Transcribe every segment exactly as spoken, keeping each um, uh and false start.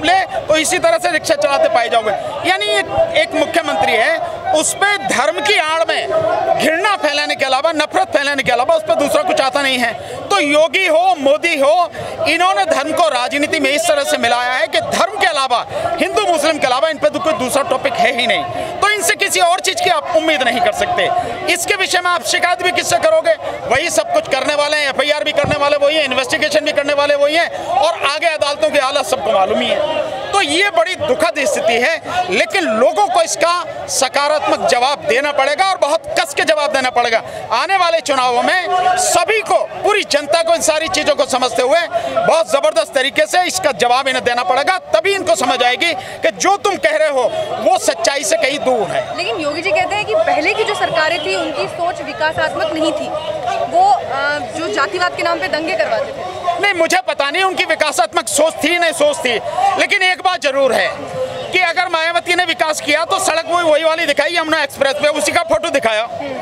ले तो इसी तरह से रिक्शा चलाते पाए जाओगे। यानी एक, एक मुख्यमंत्री है, उस पर धर्म की आड़ में घृणा फैलाने के अलावा, नफरत फैलाने के अलावा उस पर दूसरा कुछ आता नहीं है। तो योगी हो, मोदी हो, इन्होंने धर्म को राजनीति में इस तरह से मिलाया है कि धर्म के अलावा, हिंदू मुस्लिम के अलावा इन पर तो कोई दूसरा टॉपिक है ही नहीं। तो इनसे किसी और चीज की आप उम्मीद नहीं कर सकते। इसके विषय में आप शिकायत भी किससे करोगे? वही सब कुछ करने वाले हैं, एफ आई आर भी करने वाले वही हैं, इन्वेस्टिगेशन भी करने वाले वही हैं, और आगे अदालतों की हालत सबको मालूम ही है। तो ये बड़ी दुखद स्थिति है, लेकिन लोगों को इसका सकारात्मक जवाब देना पड़ेगा और बहुत कस के जवाब देना पड़ेगा। आने वाले चुनावों में सभी को, पूरी जनता को इन सारी चीजों को समझते हुए बहुत जबरदस्त तरीके से इसका जवाब इन्हें देना पड़ेगा। तभी इनको समझ आएगी कि जो तुम कह रहे हो वो सच्चाई से कहीं दूर है। लेकिन योगी जी कहते हैं कि पहले की जो सरकारें थी उनकी सोच विकासात्मक नहीं थी, वो जो जातिवाद के नाम पे दंगे करवाते थे। नहीं, मुझे पता नहीं उनकी विकासात्मक सोच थी नहीं सोच थी, लेकिन एक बात जरूर है कि अगर मायावती ने विकास किया तो सड़क वही वही वाली दिखाई, यमुना एक्सप्रेस पे उसी का फोटो दिखाया,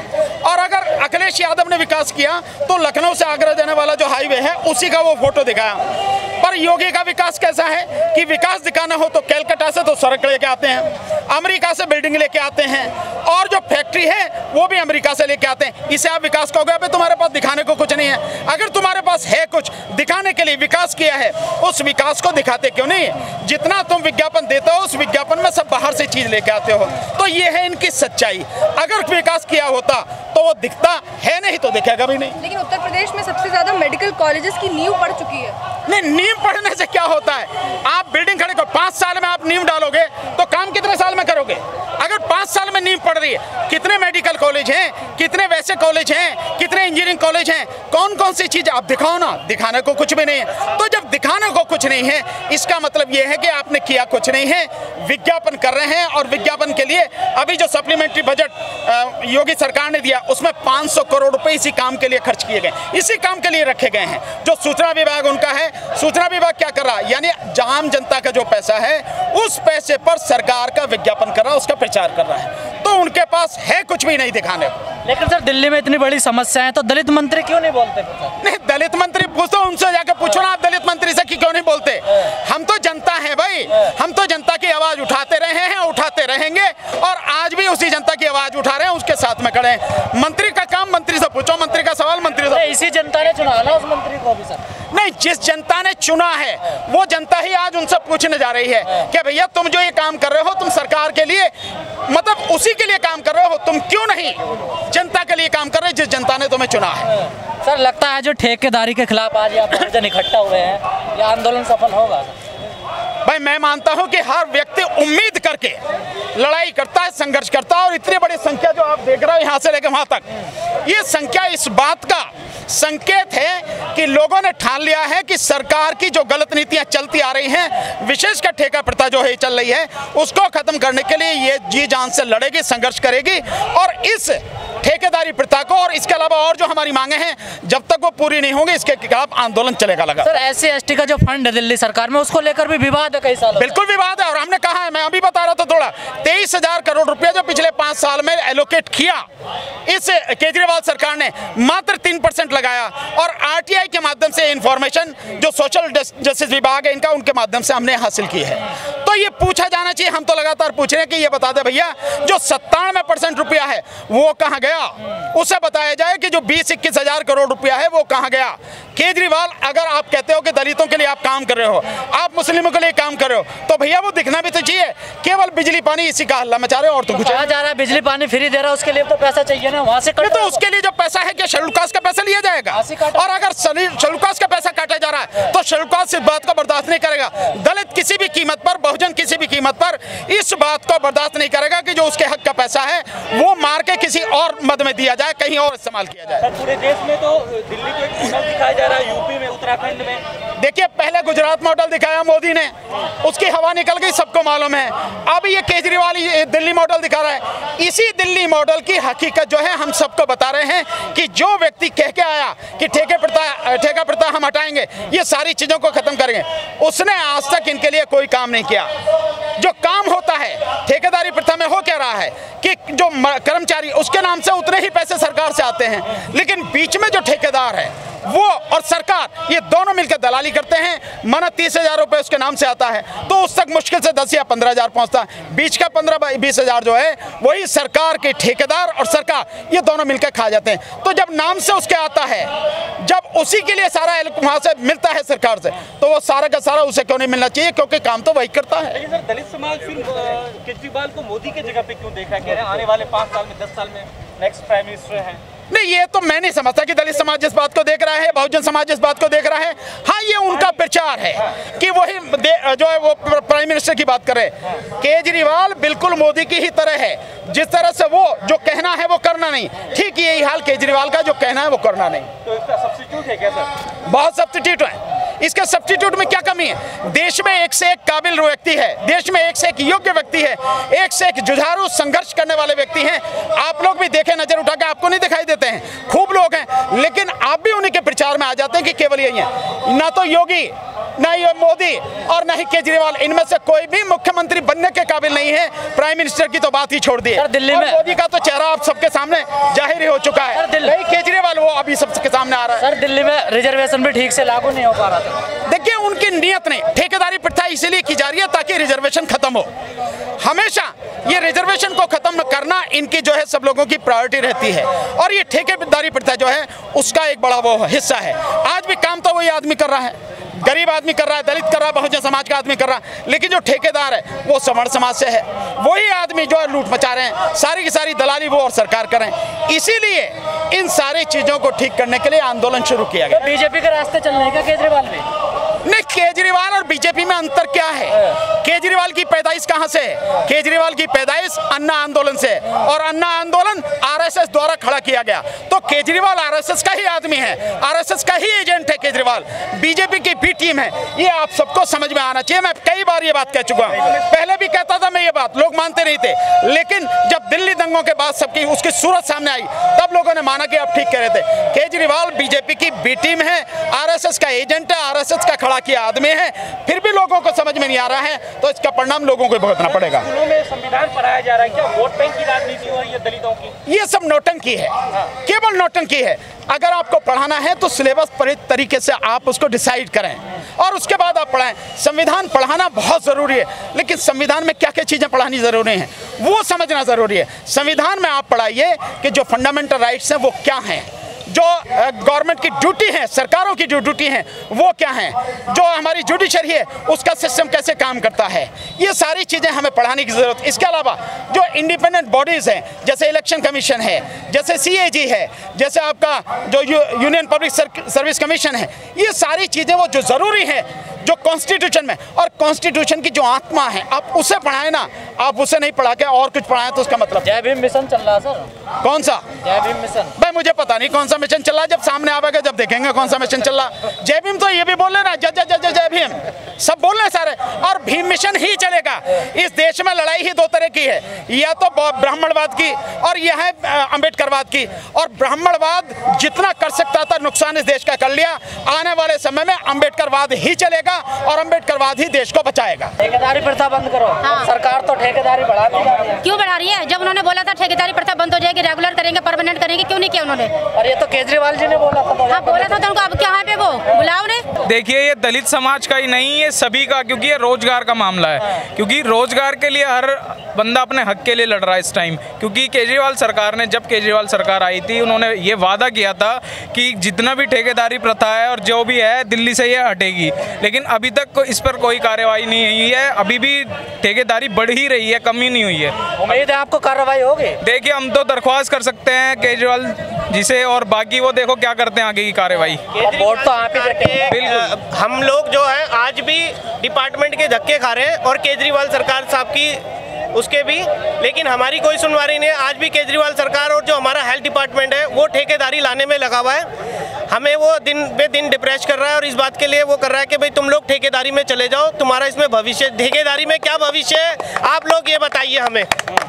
और अगर अखिलेश यादव ने विकास किया तो लखनऊ से आगरा जाने वाला जो हाईवे है उसी का वो फोटो दिखाया। पर योगी का विकास कैसा है कि विकास दिखाना हो तो कैलकाटा से तो सड़क लेके आते हैं, अमेरिका से बिल्डिंग लेके आते हैं, और जो फैक्ट्री है वो भी अमेरिका से लेके आते हैं। इसे आप विकास कहोगे? अबे तुम्हारे पास दिखाने को कुछ नहीं है। अगर तुम्हारे पास है कुछ दिखाने के लिए, विकास किया है, उस विकास को दिखाते क्यों नहीं? जितना तुम विज्ञापन देते हो उस विज्ञापन में सब बाहर से चीज लेके आते हो। तो ये है इनकी सच्चाई। अगर विकास किया होता तो वो दिखता है, नहीं तो दिखेगा भी नहीं। लेकिन उत्तर प्रदेश में सबसे ज्यादा मेडिकल कॉलेजेस की नींव पड़ चुकी है। नहीं, नींव पड़ने से क्या होता है? आप बिल्डिंग खड़े करो, पांच साल में आप नींव डालोगे तो काम कितने साल में करोगे? अगर पांच साल में नींव पड़ रही है, कितने मेडिकल कॉलेज हैं, कितने वैसे कॉलेज हैं, कितने इंजीनियरिंग कॉलेज हैं, कौन कौन सी चीज आप दिखाओ ना। दिखाने को कुछ भी नहीं है। तो जब दिखाने को कुछ नहीं है, इसका मतलब यह है कि आपने किया कुछ नहीं है, विज्ञापन कर रहे हैं। और विज्ञापन के लिए अभी जो सप्लीमेंट्री बजट योगी सरकार ने दिया उसमें पाँच सौ करोड़ रुपए इसी काम के लिए खर्च किए गए, इसी काम के लिए रखे गए हैं। जो सूचना विभाग उनका है, सूचना विभाग क्या कर रहा है? यानी आम जनता का जो पैसा है उस पैसे पर सरकार का विज्ञापन कर रहा है, उसका प्रचार कर रहा है। तो उनके पास है कुछ भी नहीं दिखाने को। लेकिन सर दिल्ली में इतनी बड़ी समस्या है तो दलित मंत्री क्यों नहीं बोलते? नहीं, दलित मंत्री पूछो, उनसे जाकर पूछो ना, आप दलित मंत्री से कि क्यों नहीं बोलते? हम तो जनता है भाई, हम तो जनता की आवाज उठाते रहे हैं, उठाते रहेंगे, और आज भी उसी जनता की आवाज उठा रहे हैं, उसके साथ में खड़े हैं। मंत्री का काम मंत्री से पूछो, मंत्री का सवाल मंत्री से। इसी जनता ने चुना ना उस मंत्री को भी सर। नहीं, जिस जनता ने चुना है वो जनता ही आज उनसे पूछने जा रही है कि भैया तुम जो ये काम कर रहे हो, तुम सरकार के लिए, मतलब उसी के लिए काम कर रहे हो, तुम क्यों नहीं जनता के लिए काम कर रहे हो जिस जनता ने तुम्हें चुना है? सर लगता है जो ठेकेदारी के खिलाफ आज यहाँ परिजन इकट्ठा हुए हैं, यह आंदोलन सफल होगा? भाई मैं मानता हूं कि हर व्यक्ति उम्मीद करके लड़ाई करता है, संघर्ष करता है, और इतनी बड़ी संख्या जो आप देख रहे हो यहाँ से लेकर वहां तक, ये संख्या इस बात का संकेत है कि लोगों ने ठान लिया है कि सरकार की जो गलत नीतियां चलती आ रही हैं, विशेषकर ठेका प्रथा जो है चल रही है, उसको खत्म करने के लिए ये जी जान से लड़ेगी, संघर्ष करेगी। और इस ठेकेदारी प्रथा को और इसके अलावा और जो हमारी मांगे हैं, जब तक वो पूरी नहीं होंगी, इसके खिलाफ आंदोलन चलेगा लगा। Sir S C S T का जो फंड है दिल्ली सरकार में, उसको लेकर भी विवाद है कई सालों। बिल्कुल विवाद है, और हमने कहा है, मैं अभी बता रहा था थोड़ा, तेईस हजार करोड़ रुपया जो पिछले पांच साल में एलोकेट किया इस केजरीवाल सरकार ने, मात्र तीन परसेंट लगाया। और आर टी आई के माध्यम से इंफॉर्मेशन जो सोशल जस्टिस विभाग है इनका, उनके माध्यम से हमने हासिल की है। तो ये पूछा जाना चाहिए, हम तो लगातार पूछ रहे हैं कि ये बता दे भैया, जो सत्तानवे परसेंट रुपया है वो कहाँ गया? उसे बताया जाए कि जो बीस इक्कीस हजार करोड़ रुपया है वो कहाँ गया? केजरीवाल, अगर आप कहते हो कि दलितों के लिए आप काम कर रहे हो, आप मुस्लिमों के लिए काम कर रहे हो, तो भैया वो दिखना भी तो चाहिए। केवल बिजली पानी इसी का हल्ला मचा रहे हो और तो कुछ कहा जा रहा है बिजली पानी फ्री दे रहा है, उसके लिए तो पैसा चाहिए ना, वहाँ से तो उसके लिए जो पैसा है क्या शेड्यूल कास्ट का पैसा लिया जाएगा? और अगर शेड्यूल कास्ट का पैसा काटा जा रहा है तो शेड्यूल कास्ट इस बात को बर्दाश्त नहीं करेगा। दलित किसी भी कीमत पर, बहुजन किसी भी कीमत पर इस बात को बर्दाश्त नहीं करेगा कि जो उसके हक का पैसा है वो मार के किसी और मद में दिया जाए, कहीं और इस्तेमाल किया जाए। पूरे देश में तो दिल्ली को एक मॉडल दिखाया जा रहा है, यूपी में, उत्तराखंड में। देखिए, पहले गुजरात मॉडल दिखाया मोदी ने, उसकी हवा निकल गई, सबको मालूम है। अब ये केजरीवाल ये दिल्ली मॉडल दिखा रहा है। इसी दिल्ली मॉडल की हकीकत जो है हम सबको बता रहे हैं कि जो व्यक्ति कह के आया कि ठेके प्रथा ठेका प्रथा हम हटाएंगे, ये सारी चीजों को खत्म करेंगे, उसने आज तक इनके लिए कोई काम नहीं किया। जो काम होता है ठेकेदारी प्रथा में हो क्या रहा है कि जो कर्मचारी, उसके नाम से उतने ही पैसे सरकार से चाहते हैं, लेकिन बीच में जो ठेकेदार है वो और सरकार, ये दोनों मिलकर दलाली करते हैं। माना तीस हजार रुपये उसके नाम से आता है तो उस तक मुश्किल से दस या पंद्रह हजार पहुंचता है। बीच का पंद्रह बीस हजार जो है वही सरकार के ठेकेदार और सरकार ये दोनों मिलकर खा जाते हैं। तो जब नाम से उसके आता है, जब उसी के लिए सारा वहां से मिलता है सरकार से, तो वो सारा का सारा उसे क्यों नहीं मिलना चाहिए, क्योंकि काम तो वही करता है। लेकिन सर, दलित समाज फिर केजरीवाल को मोदी के जगह पे क्यों देखा, कह रहे हैं आने वाले पाँच साल में दस साल में नेक्स्ट प्राइम मिनिस्टर है? नहीं, ये तो मैं नहीं समझता कि दलित समाज इस बात को देख रहा है, बहुजन समाज इस बात को देख रहा है। हाँ, ये उनका प्रचार है कि वही जो है वो प्राइम मिनिस्टर की बात करे। केजरीवाल बिल्कुल मोदी की ही तरह है, जिस तरह से वो जो कहना है वो करना नहीं, ठीक यही हाल केजरीवाल का, जो कहना है वो करना नहीं। तो इसका सब्स्टिट्यूट है क्या सर? बहुत सब्स्टिट्यूट है। इसके सब्स्टिट्यूट में क्या कमी है? देश में एक से एक काबिल व्यक्ति है, देश में एक से एक योग्य व्यक्ति है, एक से एक जुझारू संघर्ष करने वाले व्यक्ति हैं। आप लोग भी देखें, नजर उठा के, आपको नहीं दिखाई देते हैं, खूब लोग हैं, लेकिन आप भी उन्हीं के प्रचार में आ जाते हैं कि केवल यही है। ना तो योगी, ना ये मोदी और ना ही केजरीवाल, इनमें से कोई भी मुख्यमंत्री बनने के काबिल नहीं है। प्राइम मिनिस्टर की तो बात ही छोड़ दी है। दिल्ली में मोदी का तो चेहरा आप सबके सामने जाहिर ही हो चुका है। नहीं, केजरीवाल वो अभी सबके सामने आ रहा है। सर, दिल्ली में रिजर्वेशन भी ठीक से लागू नहीं हो पा रहा था। देखिए, उनकी नीयत नहीं, ठेकेदारी प्रथा इसीलिए की जा रही है ताकि रिजर्वेशन खत्म हो। हमेशा ये रिजर्वेशन को खत्म करना इनकी जो है सब लोगों की प्रायोरिटी रहती है, और ये ठेकेदारी प्रथा जो है उसका एक बड़ा वो हिस्सा है। आज भी काम तो वही आदमी कर रहा है, गरीब आदमी कर रहा है, दलित कर रहा है, बहुजन समाज का आदमी कर रहा है, लेकिन जो ठेकेदार है वो सवर्ण समाज से है। वही आदमी जो है लूट मचा रहे हैं, सारी की सारी दलाली वो और सरकार कर रहे हैं। इसीलिए इन सारी चीजों को ठीक करने के लिए आंदोलन शुरू किया गया। तो बीजेपी के रास्ते चलने का केजरीवाल भी नहीं, केजरीवाल और बीजेपी में अंतर क्या है? केजरीवाल की पैदाइश कहां से है? केजरीवाल की पैदाइश अन्ना आंदोलन से, और अन्ना आंदोलन आरएसएस द्वारा खड़ा किया गया। तो केजरीवाल आरएसएस का ही आदमी है, आरएसएस का ही एजेंट है केजरीवाल, बीजेपी की भी टीम है। ये आप सबको समझ में आना चाहिए। मैं कई बार ये बात कह चुका हूं, पहले भी कहता था मैं ये बात, लोग मानते नहीं थे, लेकिन जब दिल्ली दंगों के बाद सबकी उसकी सूरत सामने आई तब लोगों ने माना कि आप ठीक कह रहे थे। केजरीवाल बीजेपी की बी टीम है, आरएसएस का एजेंट है, आरएसएस का खड़ा किया आदमी है, फिर भी लोगों को समझ में नहीं आ रहा है, तो इसका परिणाम लोगों को भुगतना पड़ेगा। स्कूलों में संविधान पढ़ाया जा रहा है, क्या वोट बैंक की राजनीति हो रही है दलितों की? ये सब नौटंकी है, केवल नौटंकी है। अगर आपको पढ़ाना है तो सिलेबस पर तरीके से आप उसको डिसाइड करें और उसके बाद आप पढ़ाएं। संविधान पढ़ाना बहुत जरूरी है, लेकिन संविधान में क्या क्या चीजें पढ़ानी जरूरी हैं वो समझना जरूरी है। संविधान में आप पढ़ाइए कि जो फंडामेंटल राइट्स हैं वो क्या हैं, जो गवर्नमेंट की ड्यूटी है, सरकारों की जो ड्यूटी है वो क्या है, जो हमारी जुडिशरी है उसका सिस्टम कैसे काम करता है, ये सारी चीज़ें हमें पढ़ाने की ज़रूरत है। इसके अलावा जो इंडिपेंडेंट बॉडीज़ हैं, जैसे इलेक्शन कमीशन है, जैसे सीएजी है, जैसे आपका जो यूनियन पब्लिक सर्विस कमीशन है, ये सारी चीज़ें वो जो ज़रूरी है जो कॉन्स्टिट्यूशन में, और कॉन्स्टिट्यूशन की जो आत्मा है आप उसे पढ़ाए ना, आप उसे नहीं पढ़ा के और कुछ पढ़ाएं तो उसका मतलब। जय भीम मिशन चल रहा है सर। कौन सा जय भीम मिशन? भाई मुझे पता नहीं कौन सा मिशन चल रहा है, जब सामने आवेगा जब देखेंगे कौन सा मिशन चल रहा। जय भीम तो ये भी बोल रहे ना, जय जय जय जय भीम, सब बोल रहे सारे, और भीम मिशन ही चलेगा। इस देश में लड़ाई ही दो तरह की है, या तो ब्राह्मणवाद की और यह है अम्बेडकरवाद की, और ब्राह्मणवाद जितना कर सकता था नुकसान इस देश का कर लिया। आने वाले समय में अम्बेडकरवाद ही चलेगा और अम्बेडकरवाद ही देश को बचाएगा। ठेकेदारी प्रथा बंद करो। हाँ। सरकार तो ठेकेदारी बढ़ा रही है। क्यों बढ़ा रही है? जब उन्होंने बोला था ठेकेदारी प्रथा बंद हो जाएगी, रेगुलर करेंगे, परमानेंट करेंगे, क्यों नहीं किया उन्होंने? और ये तो केजरीवाल जी ने बोला था। हाँ बोला था, तो उनको अब कहाँ पे वो बुलाओ ने? देखिए, ये दलित समाज का ही नहीं, ये सभी का, क्योंकि ये रोजगार का मामला है। क्योंकि रोजगार के लिए हर बंदा अपने हक के लिए लड़ रहा है इस टाइम। क्योंकि केजरीवाल सरकार ने, जब केजरीवाल सरकार आई थी, उन्होंने ये वादा किया था कि जितना भी ठेकेदारी प्रथा है और जो भी है दिल्ली से ये हटेगी, लेकिन अभी तक इस पर कोई कार्रवाई नहीं हुई है। अभी भी ठेकेदारी बढ़ ही रही है, कमी नहीं हुई है। उम्मीद है आपको कार्रवाई होगी? देखिए, हम तो दरख्वास्त कर सकते हैं केजरीवाल जी से, और बाकी वो देखो क्या करते हैं आगे की कार्रवाई। वोट तो आप ही देते हैं। बिल्कुल, हम लोग जो है आज भी डिपार्टमेंट के धक्के खा रहे हैं और केजरीवाल सरकार साहब की उसके भी, लेकिन हमारी कोई सुनवाई नहीं है। आज भी केजरीवाल सरकार और जो हमारा हेल्थ डिपार्टमेंट है वो ठेकेदारी लाने में लगा हुआ है। हमें वो दिन बे दिन डिप्रेस कर रहा है और इस बात के लिए वो कर रहा है कि भाई तुम लोग ठेकेदारी में चले जाओ, तुम्हारा इसमें भविष्य, ठेकेदारी में क्या भविष्य है आप लोग ये बताइए हमें,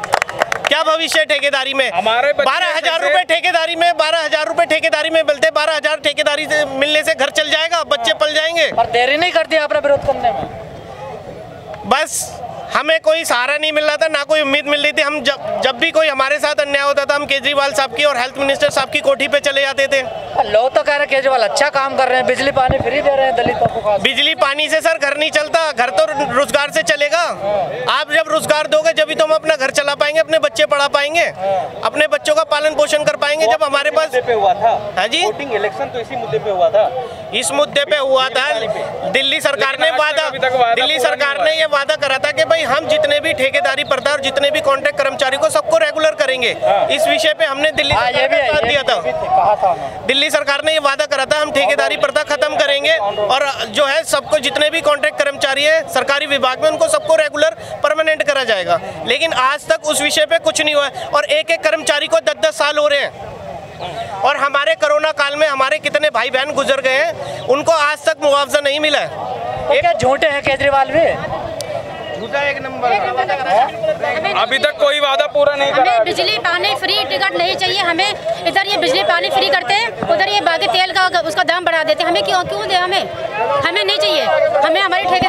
क्या भविष्य है ठेकेदारी में? हमारे बारह हजार रुपए ठेकेदारी में बारह हजार रुपए ठेकेदारी में मिलते, बारह हजार ठेकेदारी से मिलने से घर चल जाएगा, बच्चे पल जाएंगे। और देरी नहीं करती आपने विरोध करने में? बस हमें कोई सहारा नहीं मिल रहा था, ना कोई उम्मीद मिल रही थी। हम जब जब भी कोई हमारे साथ अन्याय होता था, हम केजरीवाल साहब की और हेल्थ मिनिस्टर साहब की कोठी पे चले जाते थे। लोग तो कह रहे हैं केजरीवाल अच्छा काम कर रहे हैं, बिजली पानी फ्री दे रहे हैं दलितों को। बिजली पानी से सर घर नहीं चलता, घर तो रोजगार से चलेगा। आप जब रोजगार दोगे जब तो हम अपना घर चला पाएंगे, अपने बच्चे पढ़ा पाएंगे, अपने बच्चों का पालन पोषण कर पाएंगे। जब हमारे पास पे हुआ था हाँ जी, वोटिंग इलेक्शन तो इसी मुद्दे पे हुआ था। इस मुद्दे पे हुआ था। दिल्ली सरकार ने वादा दिल्ली सरकार ने ये वादा करा था कि भाई हम जितने भी ठेकेदारी प्रथा और जितने भी कॉन्ट्रैक्ट कर्मचारी को सबको रेगुलर करेंगे। इस विषय पे हमने दिल्ली सरकार को साथ दिया था। दिल्ली सरकार ने ये वादा करा था हम ठेकेदारी प्रथा खत्म करेंगे और जो है सबको जितने भी कॉन्ट्रैक्ट कर्मचारी है सरकारी विभाग में उनको सबको रेगुलर परमानेंट करा जाएगा। लेकिन आज तक उस विषय पे कुछ नहीं हुआ और एक एक कर्मचारी को दस दस साल हो रहे हैं। और हमारे कोरोना काल में हमारे कितने भाई बहन गुजर गए हैं, उनको आज तक मुआवजा नहीं मिला है। तो क्या झूठे हैं केजरीवाल भी? एक नंबर अभी तक कोई वादा पूरा नहीं करा। हमें बिजली पानी फ्री टिकट नहीं चाहिए। हमें इधर ये बिजली पानी फ्री करते हैं, उधर ये बाकी तेल का उसका दाम बढ़ा देते हैं। हमें क्यों क्यों दे? हमें हमें नहीं चाहिए। हमें हमारी